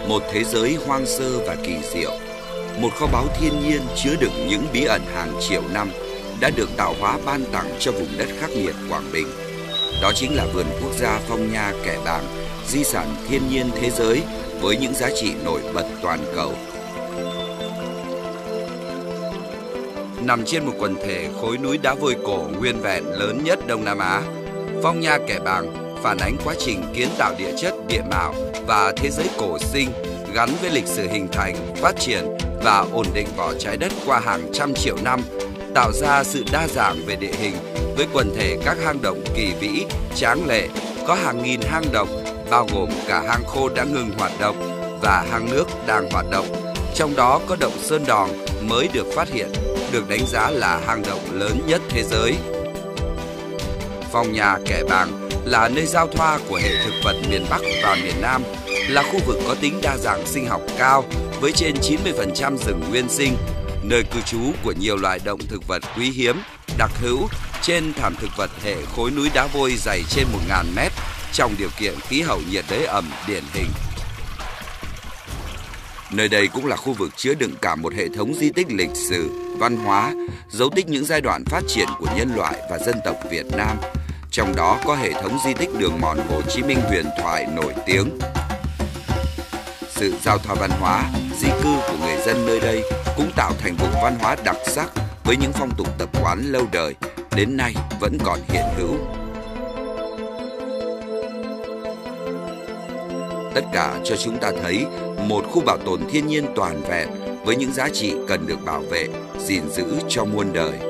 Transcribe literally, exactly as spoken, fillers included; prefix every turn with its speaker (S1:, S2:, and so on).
S1: một thế giới hoang sơ và kỳ diệu, một kho báu thiên nhiên chứa đựng những bí ẩn hàng triệu năm đã được tạo hóa ban tặng cho vùng đất khắc nghiệt Quảng Bình. Đó chính là vườn quốc gia Phong Nha Kẻ Bàng, di sản thiên nhiên thế giới với những giá trị nổi bật toàn cầu. Nằm trên một quần thể khối núi đá vôi cổ nguyên vẹn lớn nhất Đông Nam Á, Phong Nha Kẻ Bàng phản ánh quá trình kiến tạo địa chất, địa mạo và thế giới cổ sinh gắn với lịch sử hình thành, phát triển và ổn định vỏ trái đất qua hàng trăm triệu năm, tạo ra sự đa dạng về địa hình với quần thể các hang động kỳ vĩ, tráng lệ, có hàng nghìn hang động, bao gồm cả hang khô đã ngừng hoạt động và hang nước đang hoạt động. Trong đó có động Sơn Đòn mới được phát hiện, được đánh giá là hang động lớn nhất thế giới. Phong Nha Kẻ Bàng là nơi giao thoa của hệ thực vật miền Bắc và miền Nam, là khu vực có tính đa dạng sinh học cao với trên chín mươi phần trăm rừng nguyên sinh, nơi cư trú của nhiều loài động thực vật quý hiếm, đặc hữu trên thảm thực vật hệ khối núi đá vôi dày trên một nghìn mét trong điều kiện khí hậu nhiệt đới ẩm điển hình. Nơi đây cũng là khu vực chứa đựng cả một hệ thống di tích lịch sử, văn hóa, dấu tích những giai đoạn phát triển của nhân loại và dân tộc Việt Nam. Trong đó có hệ thống di tích đường mòn Hồ Chí Minh huyền thoại nổi tiếng. Sự giao thoa văn hóa, di cư của người dân nơi đây cũng tạo thành vùng văn hóa đặc sắc với những phong tục tập quán lâu đời, đến nay vẫn còn hiện hữu. Tất cả cho chúng ta thấy một khu bảo tồn thiên nhiên toàn vẹn với những giá trị cần được bảo vệ, gìn giữ cho muôn đời.